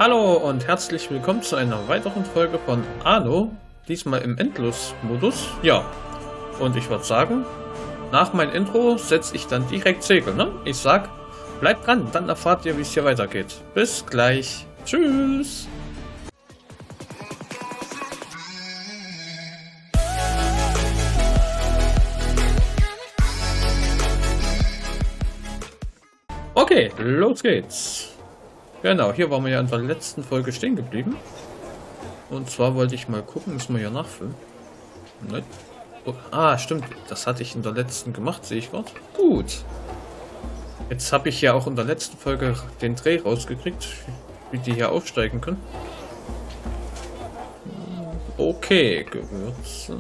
Hallo und herzlich willkommen zu einer weiteren Folge von Anno, diesmal im Endlos-Modus. Ja, und ich würde sagen, nach meinem Intro setze ich dann direkt Segel, ne? Ich sag, bleibt dran, dann erfahrt ihr, wie es hier weitergeht. Bis gleich. Tschüss. Okay, los geht's. Genau, hier waren wir ja in der letzten Folge stehen geblieben. Und zwar wollte ich mal gucken, müssen wir hier nachfüllen. Nein. Oh, stimmt, das hatte ich in der letzten gemacht, sehe ich gerade. Gut. Jetzt habe ich ja auch in der letzten Folge den Dreh rausgekriegt, wie die hier aufsteigen können. Okay, Gewürze.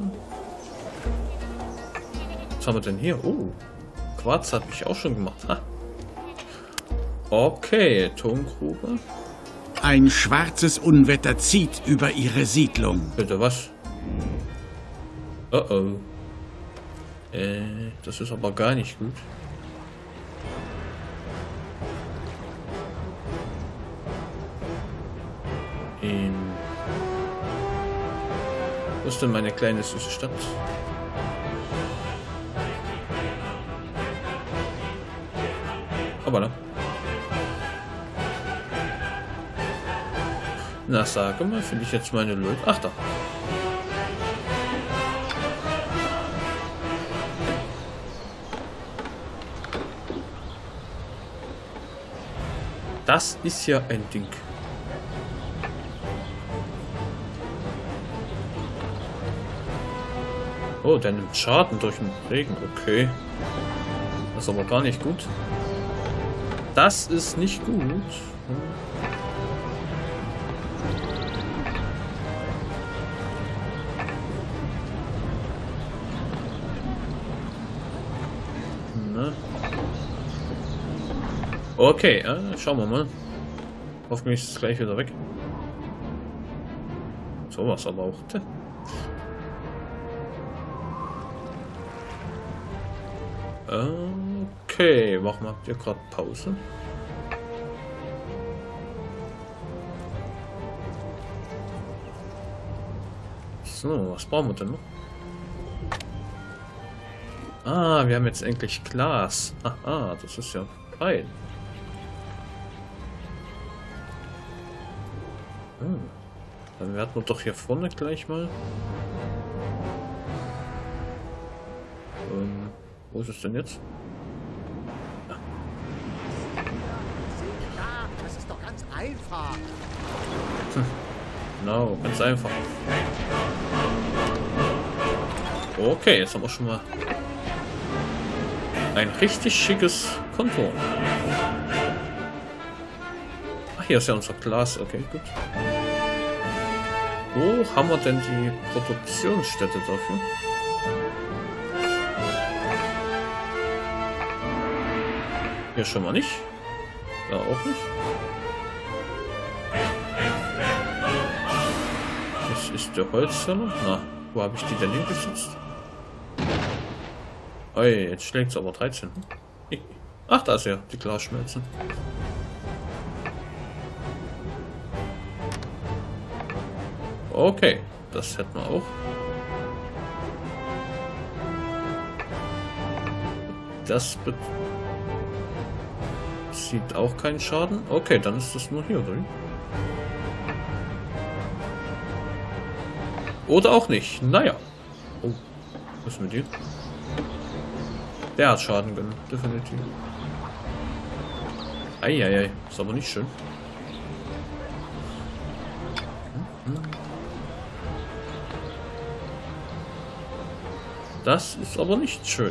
Was haben wir denn hier? Oh, Quarz habe ich auch schon gemacht. Ha. Okay, Tongrube. Ein schwarzes Unwetter zieht über ihre Siedlung. Bitte was? Oh oh. Das ist aber gar nicht gut. Wo ist denn meine kleine süße Stadt? Aber ne? Na, sage mal, finde ich jetzt meine Leute. Ach da. Das ist ja ein Ding. Oh, der nimmt Schaden durch den Regen. Okay. Das ist aber gar nicht gut. Das ist nicht gut. Okay, schauen wir mal. Hoffentlich ist es gleich wieder weg. So was aber auch. Okay, warum habt ihr gerade Pause? So, was brauchen wir denn noch? Wir haben jetzt endlich Glas. Aha, das ist ja fein. Dann werden wir doch hier vorne gleich mal. Wo ist es denn jetzt? Ja, das ist doch ganz einfach. Genau, ganz einfach. Okay, jetzt haben wir schon mal ein richtig schickes Kontor. Ach, hier ist ja unser Glas. Okay, gut. Wo haben wir denn die Produktionsstätte dafür? Hier schon mal nicht. Da auch nicht. Das ist der Holzfäller. Na, wo habe ich die denn hingesetzt? Oi, jetzt schlägt es aber 13. Ach, da ist ja die Glasschmelzen. Okay, das hätten wir auch. Das sieht auch keinen Schaden. Okay, dann ist das nur hier drin. Oder auch nicht. Naja. Oh, was ist mit dir? Der hat Schaden genommen, definitiv. Eieiei, ist aber nicht schön. Das ist aber nicht schön.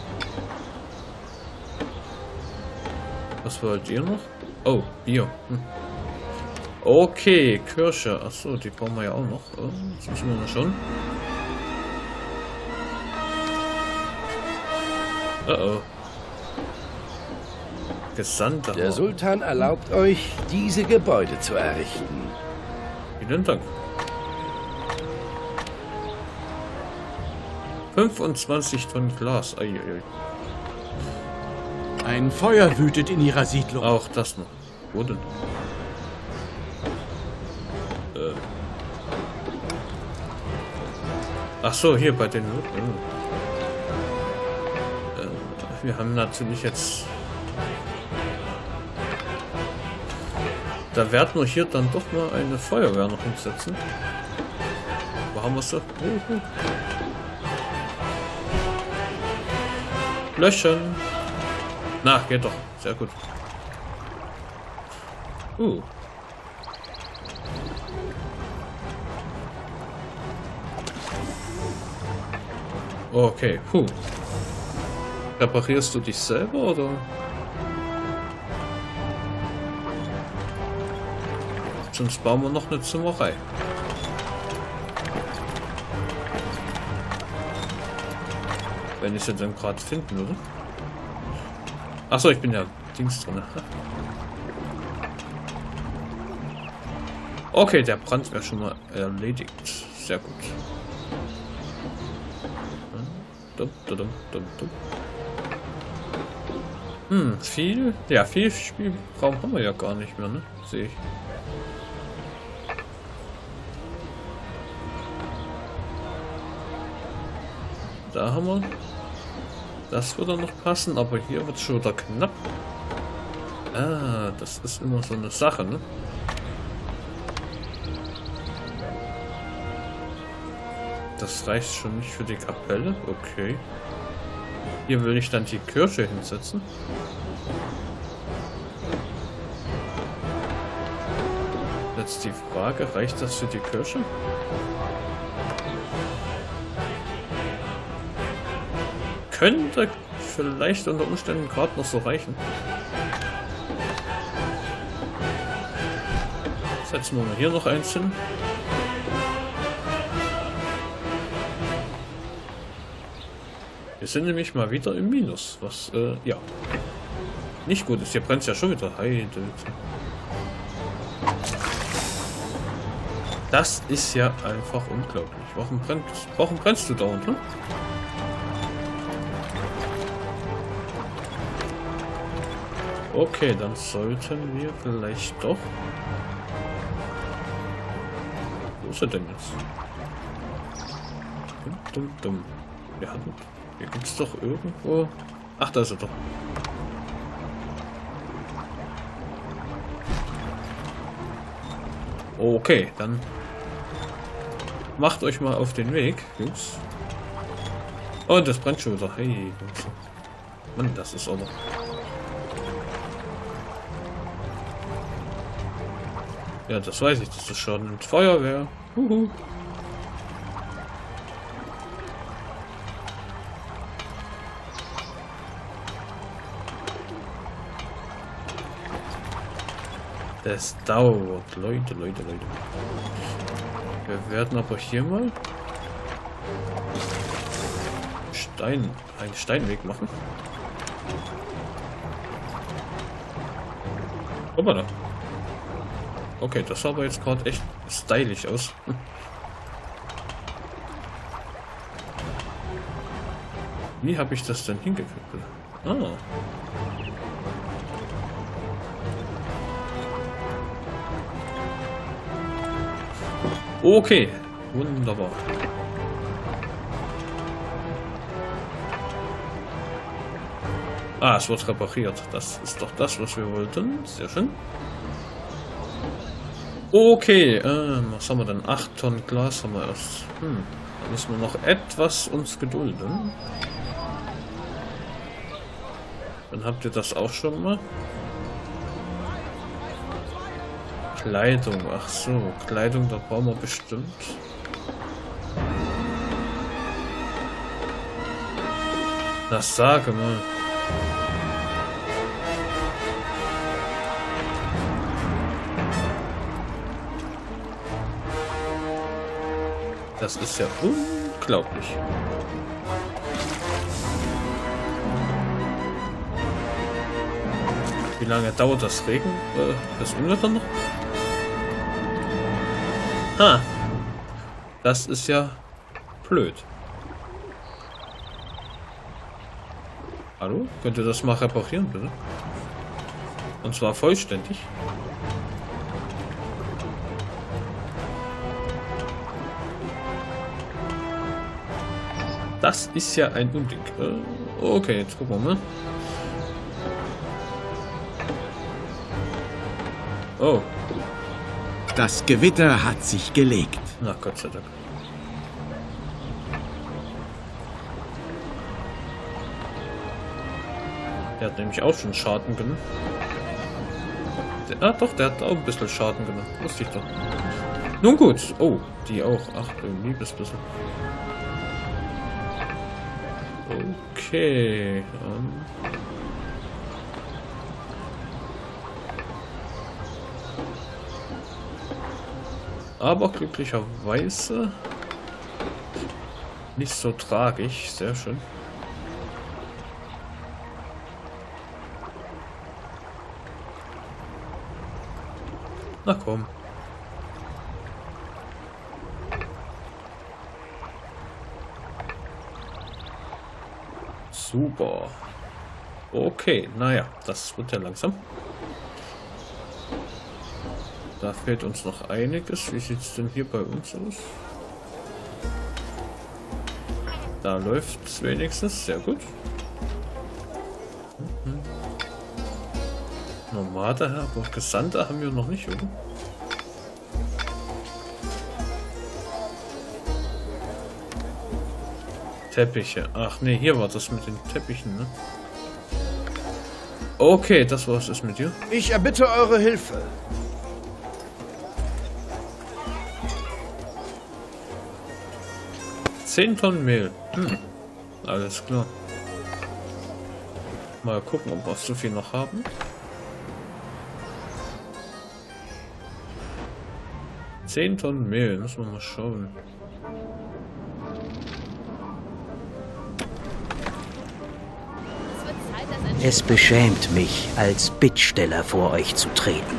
Was wollt ihr noch? Oh, Bier. Okay, Kirsche. Achso, die brauchen wir ja auch noch. Oh, jetzt müssen wir mal schauen. Oh. Gesandter. Der Sultan erlaubt euch, diese Gebäude zu errichten. Vielen Dank. 25 Tonnen Glas. Eieiei. Ein Feuer wütet in ihrer Siedlung. Auch das noch. Wo denn? Ach so, hier bei den... wir haben natürlich jetzt... Da werden wir hier dann doch mal eine Feuerwehr noch hinsetzen. Wo haben wir sie? Löschen. Na, geht doch. Sehr gut. Okay, Reparierst du dich selber, oder? Sonst bauen wir noch eine Zimmerei. Wenn ich sie dann gerade finden würde. Achso, ich bin ja Dings drin. Okay, der Brand wäre schon mal erledigt. Sehr gut. Viel? Ja, viel Spielraum haben wir ja gar nicht mehr, ne? Sehe ich. Da haben wir. Das würde noch passen, aber hier wird es schon wieder knapp. Ah, das ist immer so eine Sache, ne? Das reicht schon nicht für die Kapelle. Okay. Hier will ich dann die Kirche hinsetzen. Jetzt die Frage, reicht das für die Kirche? Könnte vielleicht unter Umständen gerade noch so reichen. Setzen wir mal hier noch eins hin. Wir sind nämlich mal wieder im Minus, was, ja, nicht gut ist. Hier brennt es ja schon wieder. Heide. Das ist ja einfach unglaublich. Warum brennst du da unten? Okay, dann sollten wir vielleicht doch... Wo ist er denn jetzt? Wir hatten... Hier gibt es doch irgendwo... Ach, da ist er doch. Okay, dann... Macht euch mal auf den Weg, Jungs. Und das brennt schon wieder. Hey, Jungs. Mann, das ist aber... Ja, das weiß ich. Das ist schon mit Feuerwehr. Das dauert, Leute. Wir werden aber hier mal einen Steinweg machen. Hoppala. Okay, das sah aber jetzt gerade echt stylisch aus. Wie habe ich das denn hingekriegt? Ah. Okay, wunderbar. Ah, es wird repariert. Das ist doch das, was wir wollten. Sehr schön. Okay, was haben wir denn? 8 Tonnen Glas haben wir erst. Da müssen wir noch etwas uns gedulden. Dann habt ihr das auch schon mal. Kleidung, ach so, Kleidung, da brauchen wir bestimmt. Das sage mal. Das ist ja unglaublich. Wie lange dauert das Regen? Das Unwetter noch? Ha! Das ist ja blöd. Hallo? Könnt ihr das mal reparieren, bitte? Und zwar vollständig. Das ist ja ein Unding. Okay, jetzt gucken wir mal. Oh. Das Gewitter hat sich gelegt. Na, Gott sei Dank. Der hat nämlich auch schon Schaden genommen. Doch, der hat auch ein bisschen Schaden genommen. Wusste ich doch. Nun gut. Oh, die auch. Ach, du liebes bisschen. Okay. Aber glücklicherweise nicht so tragisch. Sehr schön. Na komm. Super. Okay, naja, das wird ja langsam. Da fehlt uns noch einiges. Wie sieht es denn hier bei uns aus? Da läuft es wenigstens. Sehr gut. Nomade, aber Gesandte haben wir noch nicht, oder? Teppiche. Ach nee, hier war das mit den Teppichen, ne? Okay, das war's ist mit dir. Ich erbitte eure Hilfe. $10 Tonnen Mehl. Alles klar. Mal gucken, ob wir so viel noch haben. $10 Tonnen Mehl, müssen wir mal schauen. Es beschämt mich, als Bittsteller vor euch zu treten.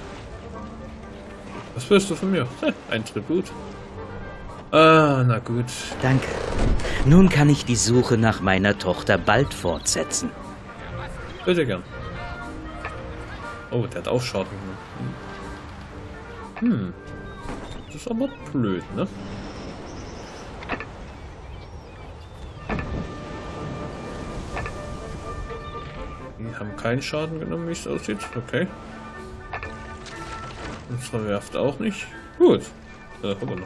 Was willst du von mir? Ein Tribut. Ah, na gut. Danke. Nun kann ich die Suche nach meiner Tochter bald fortsetzen. Bitte gern. Oh, der hat auch Schaden gemacht. Das ist aber blöd, ne? Die haben keinen Schaden genommen, wie es aussieht. Okay. Unsere Werft auch nicht. Gut. Hoppala.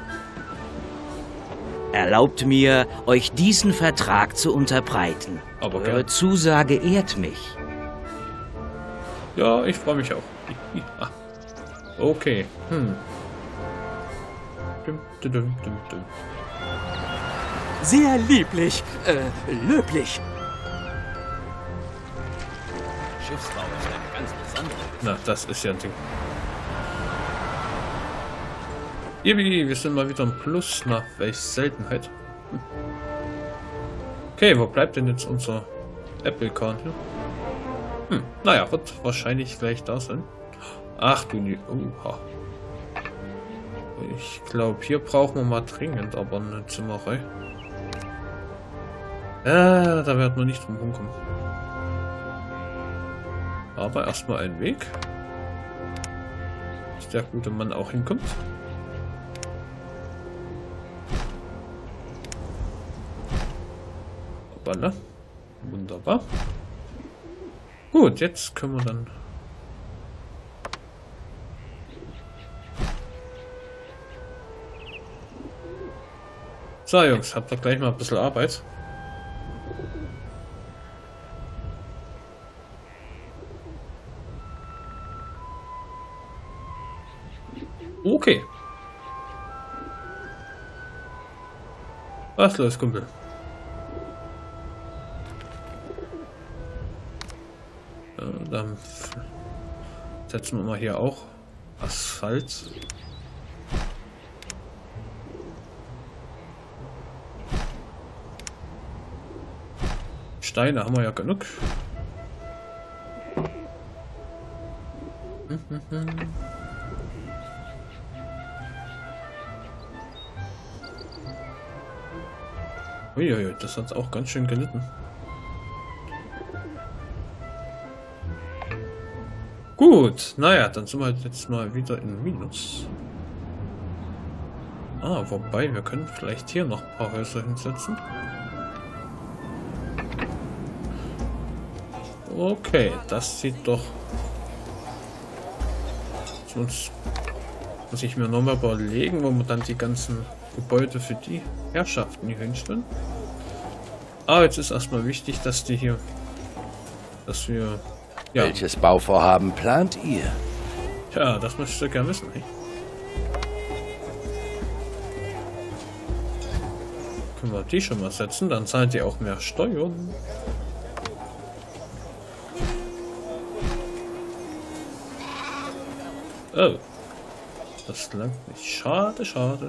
Erlaubt mir, euch diesen Vertrag zu unterbreiten. Aber Eure gern. Zusage ehrt mich. Ja, ich freue mich auch. Okay. Dum. Sehr lieblich, löblich. Schiffsbau ist eine ganz besondere. Na, das ist ja ein Ding. Yippie, wir sind mal wieder im Plus. Na, welche Seltenheit. Okay, wo bleibt denn jetzt unser Apple-Kahn hier? Naja, wird wahrscheinlich gleich da sein. Ach du nie. Oha. Ich glaube, hier brauchen wir mal dringend, aber eine Zimmerei. Da wird man nicht drum rumkommen. Aber erstmal ein Weg. Dass der gute Mann auch hinkommt. Hoppala. Wunderbar. Gut, jetzt können wir dann... So, Jungs, habt ihr gleich mal ein bisschen Arbeit. Okay. Was los, Kumpel? Dann setzen wir mal hier auch Asphalt. Steine haben wir ja genug. Uiuiui, das hat auch ganz schön gelitten. Gut, naja, dann sind wir jetzt mal wieder in Minus. Ah, wobei, wir können vielleicht hier noch ein paar Häuser hinsetzen. Okay, das sieht doch... Sonst muss ich mir nochmal überlegen, wo wir dann die ganzen Gebäude für die Herrschaften hier hinstellen. Ah, jetzt ist erstmal wichtig, dass die hier... Dass wir... Ja, Welches Bauvorhaben plant ihr? ja, das möchtest du gerne wissen, hey? Können wir die schon mal setzen, dann zahlt ihr auch mehr Steuern. Oh. Das langt nicht. Schade, schade.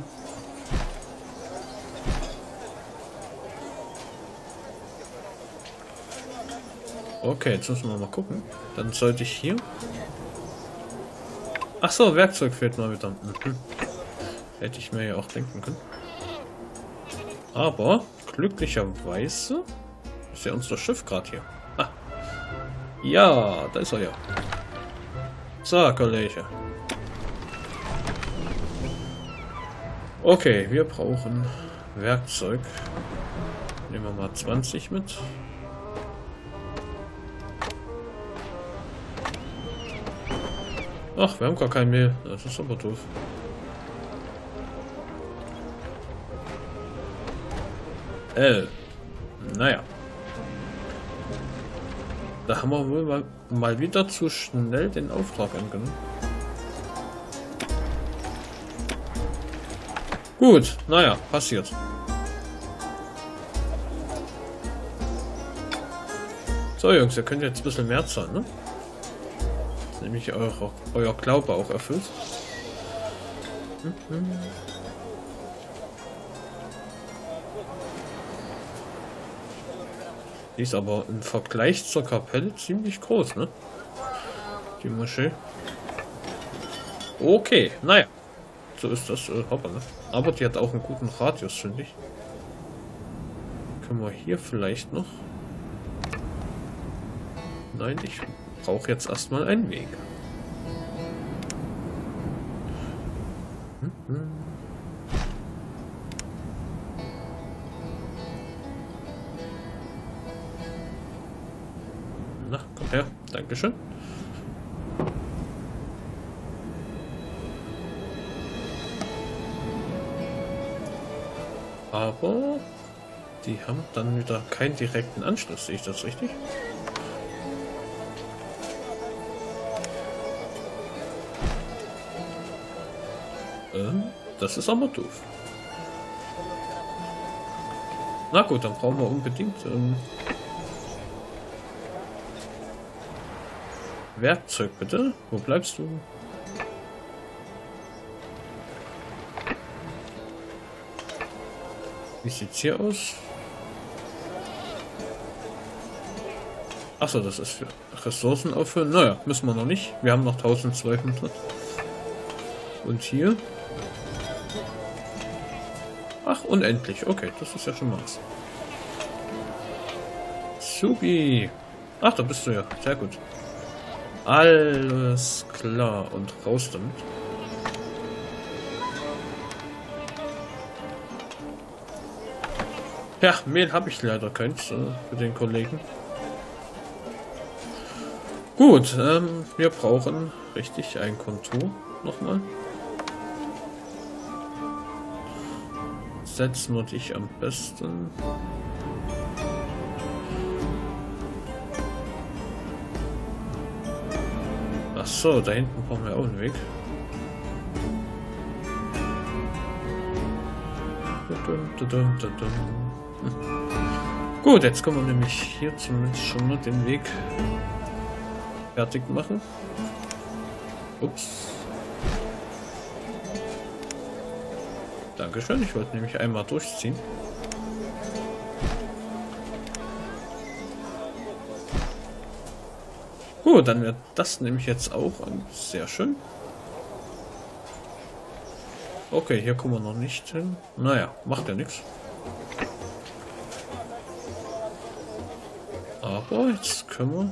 Okay, jetzt müssen wir mal gucken. Dann sollte ich hier... Ach so, Werkzeug fehlt mal wieder. Mhm. Hätte ich mir ja auch denken können. Aber glücklicherweise ist ja unser Schiff gerade hier. Ah. Ja, da ist er ja. So, Kollege. Okay, wir brauchen Werkzeug. Nehmen wir mal 20 mit. Ach, wir haben gar kein Mehl. Das ist aber doof. Naja. Da haben wir wohl mal wieder zu schnell den Auftrag angenommen. Gut, naja, passiert. So Jungs, ihr könnt jetzt ein bisschen mehr zahlen, ne? Das ist nämlich euer Glaube auch erfüllt. Die ist aber im Vergleich zur Kapelle ziemlich groß, ne? Die Moschee. Okay, naja. So ist das, hoppala. Aber die hat auch einen guten Radius, finde ich. Können wir hier vielleicht noch... Nein, ich brauche jetzt erstmal einen Weg. Na, komm her. Dankeschön. Aber die haben dann wieder keinen direkten Anschluss, sehe ich das richtig? Das ist aber doof. Na gut, dann brauchen wir unbedingt Werkzeug, bitte. Wo bleibst du? Wie sieht's hier aus? Achso, das ist für Ressourcen auffüllen. Naja, müssen wir noch nicht. Wir haben noch 1200. Und hier? Ach, unendlich. Okay, das ist ja schon mal was. Subi. Ach, da bist du ja. Sehr gut. Alles klar. Und raus damit. Ja, Mehl habe ich leider keins für den Kollegen. Gut, wir brauchen richtig ein Kontur nochmal. Setzen wir dich am besten. Ach so, da hinten brauchen wir auch einen Weg. Gut, jetzt können wir nämlich hier zumindest schon mal den Weg fertig machen. Ups. Dankeschön, ich wollte nämlich einmal durchziehen. Gut, dann wird das nämlich jetzt auch sehr schön. Okay, hier kommen wir noch nicht hin. Naja, macht ja nichts. Aber jetzt können wir...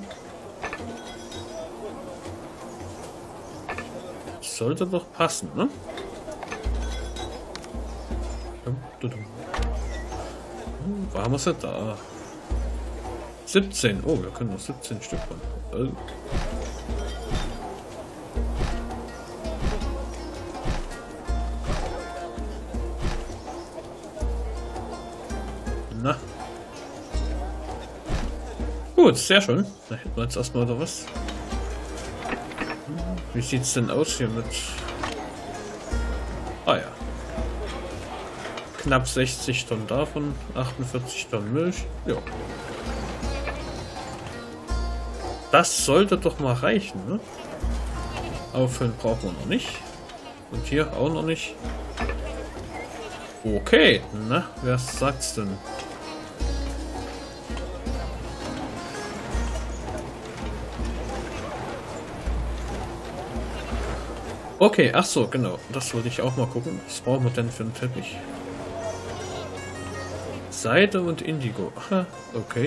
Sollte doch passen, ne? Wo haben wir sie da? 17. Oh, wir können noch 17 Stück machen. Na. Gut, sehr schön. Da hätten wir jetzt erstmal da was. Wie sieht's denn aus hier mit... Ah ja. Knapp 60 Tonnen davon, 48 Tonnen Milch. Ja. Das sollte doch mal reichen, ne? Auffüllen brauchen wir noch nicht. Und hier auch noch nicht. Okay, na, wer sagt's denn? Okay, ach so, genau. Das wollte ich auch mal gucken. Was brauchen wir denn für einen Teppich? Seide und Indigo. Aha, okay.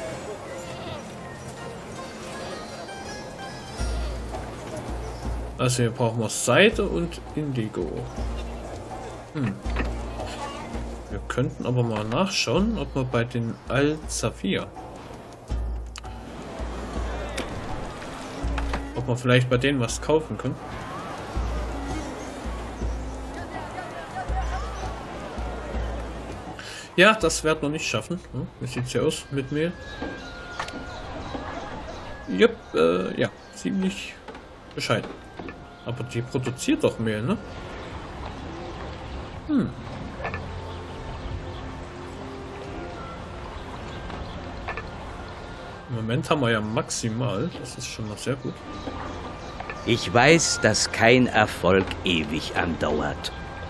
Also hier brauchen wir Seide und Indigo. Wir könnten aber mal nachschauen, ob wir bei den Al-Zafir, ob wir vielleicht bei denen was kaufen können. Ja, das werden wir nicht schaffen. Wie sieht's hier aus mit Mehl? Jupp, ja, ziemlich bescheiden. Aber die produziert doch Mehl, ne? Im Moment haben wir ja maximal. Das ist schon mal sehr gut. Ich weiß, dass kein Erfolg ewig andauert.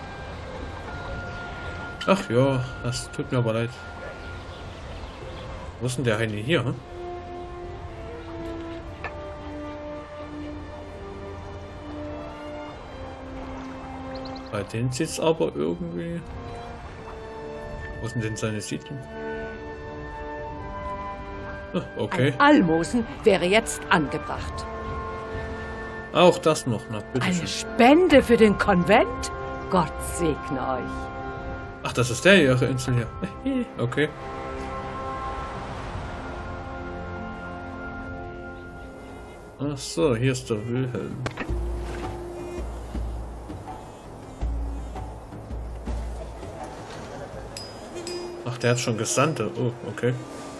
Ach ja, das tut mir aber leid. Wo ist denn der Heini hier? Hm? Bei denen sieht es aber irgendwie... Wo ist denn seine Siedlung? Ah, okay. Ein Almosen wäre jetzt angebracht. Auch das noch, na bitte. Eine Spende für den Konvent? Gott segne euch. Ach, das ist der ihre Insel hier. Okay. Ach so, hier ist der Wilhelm. Ach, der hat schon Gesandte. Oh, okay.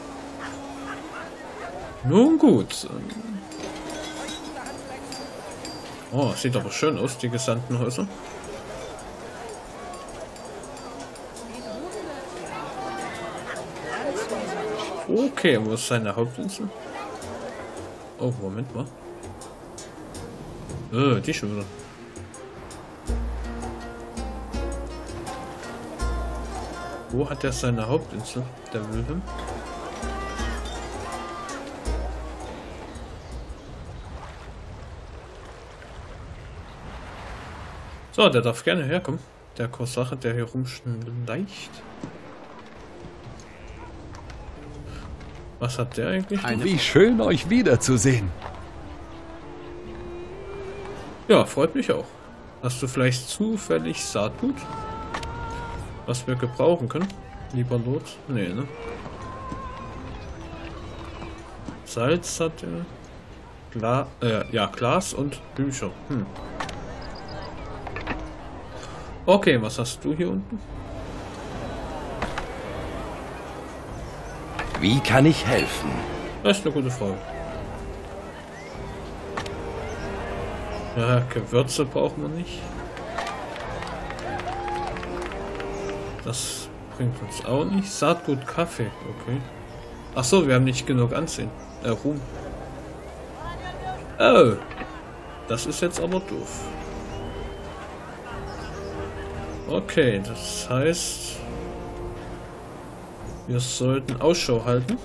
Nun gut. Oh, sieht aber schön aus, die Gesandtenhäuser. Okay, wo ist seine Hauptinsel? Oh, Moment mal. Die schon wieder. Wo hat er seine Hauptinsel, der Wilhelm? So, der darf gerne herkommen. Der Kosache, der hier rumschleicht. Was hat der eigentlich? Wie schön, euch wiederzusehen. Ja, freut mich auch. Hast du vielleicht zufällig Saatgut? Was wir gebrauchen können? Lieber Not? Nee, ne? Salz hat er. Ja, Glas und Bücher. Okay, was hast du hier unten? Wie kann ich helfen? Das ist eine gute Frage. Ja, Gewürze brauchen wir nicht. Das bringt uns auch nicht. Saatgut, Kaffee, okay. Ach so, wir haben nicht genug Ansehen. Ruhm. Oh, das ist jetzt aber doof. Okay, das heißt, wir sollten Ausschau halten.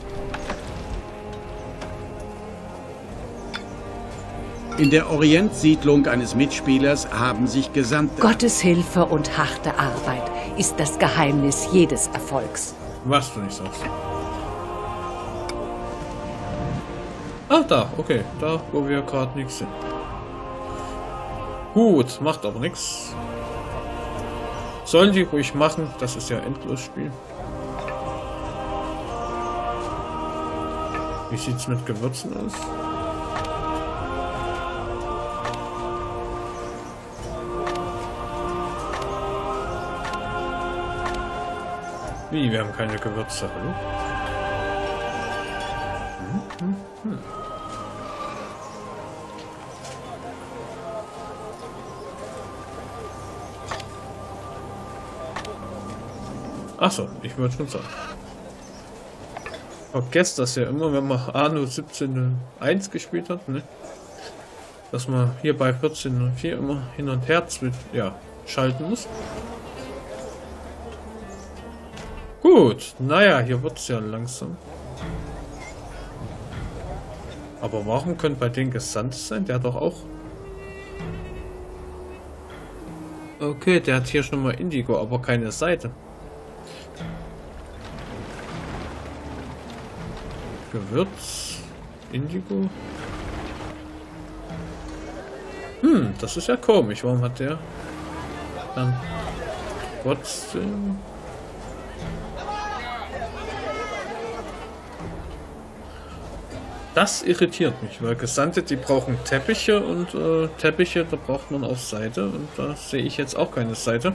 In der Orientsiedlung eines Mitspielers haben sich Gesandte... Gottes Hilfe und harte Arbeit ist das Geheimnis jedes Erfolgs. Was du nicht sagst. Ah, da, okay. Da, wo wir gerade nichts sind. Gut, macht aber nichts. Sollen die ruhig machen, das ist ja Endlosspiel. Wie sieht's mit Gewürzen aus? Wie, wir haben keine Gewürze, hallo? Achso, ich würde schon sagen. Vergesst das ja immer, wenn man Anno 17.1 gespielt hat, ne? Dass man hier bei 14.04 immer hin und her schalten muss. Gut, naja, hier wird es ja langsam. Aber warum könnte bei denen Gesandt sein? Der hat doch auch... Okay, der hat hier schon mal Indigo, aber keine Seite. Gewürz, Indigo. Das ist ja komisch. Warum hat der dann trotzdem... Das irritiert mich, weil Gesandte, die brauchen Teppiche und Teppiche, da braucht man auch Seite und da sehe ich jetzt auch keine Seite.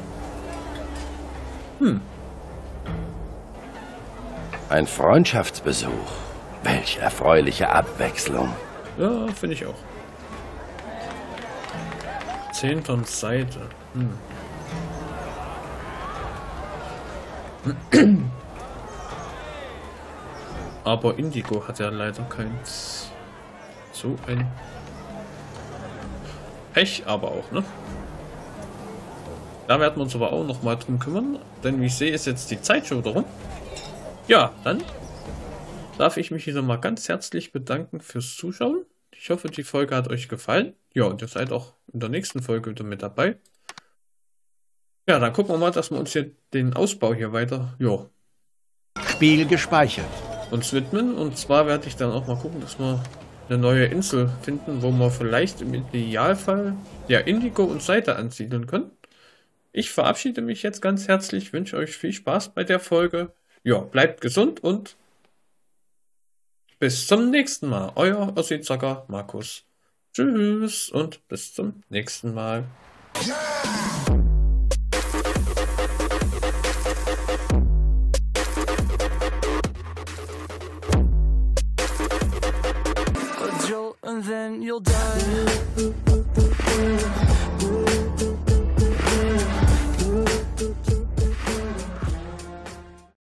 Ein Freundschaftsbesuch. Welch erfreuliche Abwechslung. Ja, finde ich auch. 10 Tonnen Seite. Aber Indigo hat ja leider keins. So ein Pech aber auch, ne? Da werden wir uns aber auch noch mal drum kümmern, denn wie ich sehe, ist jetzt die Zeit schon wieder rum. Ja, dann darf ich mich wieder mal ganz herzlich bedanken fürs Zuschauen. Ich hoffe, die Folge hat euch gefallen. Ja, und ihr seid auch in der nächsten Folge wieder mit dabei. Ja, dann gucken wir mal, dass wir uns hier den Ausbau hier weiter, Spiel gespeichert. uns widmen. Und zwar werde ich dann auch mal gucken, dass wir eine neue Insel finden, wo wir vielleicht im Idealfall ja Indigo und Seite ansiedeln können. Ich verabschiede mich jetzt ganz herzlich, wünsche euch viel Spaß bei der Folge. Ja, bleibt gesund und bis zum nächsten Mal. Euer Ossi-Zocker Markus. Tschüss und bis zum nächsten Mal. And then you'll die.